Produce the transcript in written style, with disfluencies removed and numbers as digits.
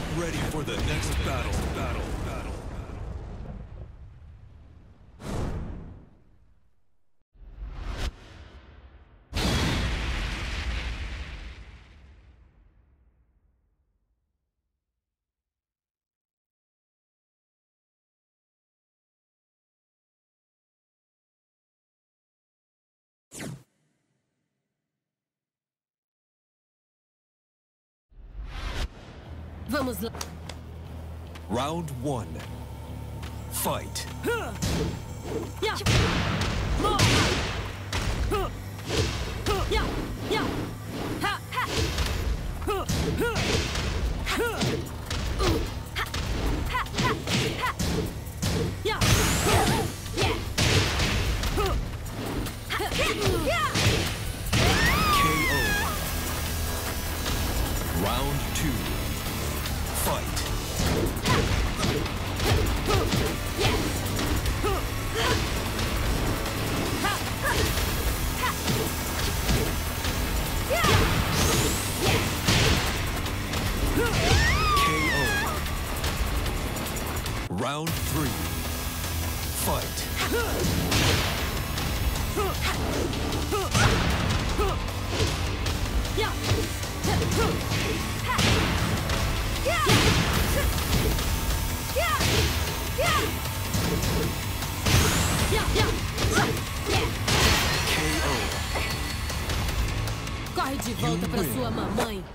ready for the next battle. Vamos lá. Round 1. Fight. Yeah. More. Yeah. Yeah. Ha. Ha. Ha. Ha. Yeah. Yeah. KO. Round 2. Fight. KO. Round 3. Fight. Corre de volta pra sua mamãe.